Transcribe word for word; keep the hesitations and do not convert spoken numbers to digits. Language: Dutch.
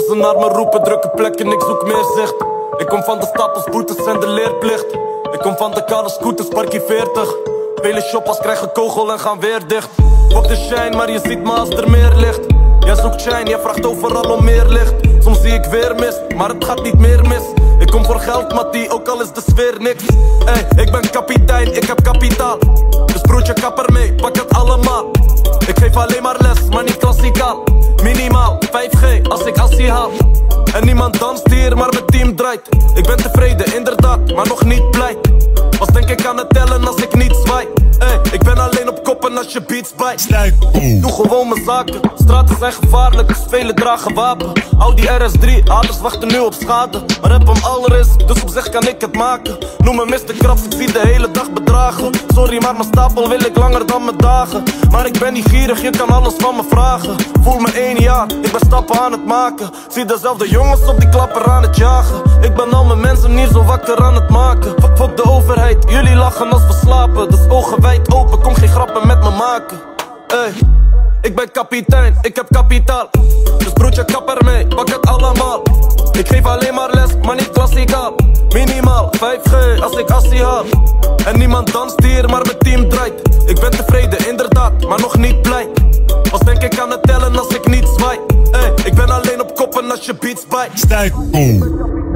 ze naar me roepen, drukke plekken, ik zoek meer zicht. Ik kom van de stad als boetes en de leerplicht. Ik kom van de kale scooters, parkie veertig. Vele shoppers krijgen kogel en gaan weer dicht. Fuck de shine, maar je ziet me als er meer ligt. Jij zoekt shine, jij vraagt overal om meer licht. Soms zie ik weer mis, maar het gaat niet meer mis. Ik kom voor geld, Mattie, ook al is de sfeer niks. Ey, ik ben kapitein, ik heb kapitaal. Dus broertje, kap ermee, pak het allemaal. Ik geef alleen maar les, maar niet klassikaal. Minimaal, vijf G als ik assie haal. En niemand danst hier, maar mijn team draait. Ik ben tevreden, inderdaad, maar nog niet blij. Pas denk ik aan het tellen als ik niet zwaai. Ey, ik ben alleen op koppen als je beats bijt. Doe gewoon mijn zaken, straten zijn gevaarlijk, dus velen dragen wapen. Audi R S drie, ouders wachten nu op schade. Maar heb hem al is, dus op zich kan ik het maken. Noem me mister Krabs, ik zie de hele dag bedragen. Sorry, maar mijn stapel wil ik langer dan mijn dagen. Maar ik ben niet gierig, je kan alles van me vragen. Voel me één jaar, ik ben stappen aan het maken. Zie dezelfde jongens op die klapper aan het jagen. Ik ben al mijn mensen niet zo wakker aan het maken. Fuck, fuck de overheid, jullie lachen als we slapen. Dus ogen wijd open, kom geen grappen met me maken. Ey, ik ben kapitein, ik heb kapitaal. Dus broertje, kap ermee, pak het allemaal. Ik geef alleen maar les, maar niet klassikaal. Minimaal, vijf G als ik assie haal. En niemand danst hier, maar mijn team draait. Ik ben tevreden, inderdaad, maar nog niet blij. Pas denk ik aan het tellen als ik niet zwaai. Ey, ik ben alleen op koppen als je beats bijt. Stijf.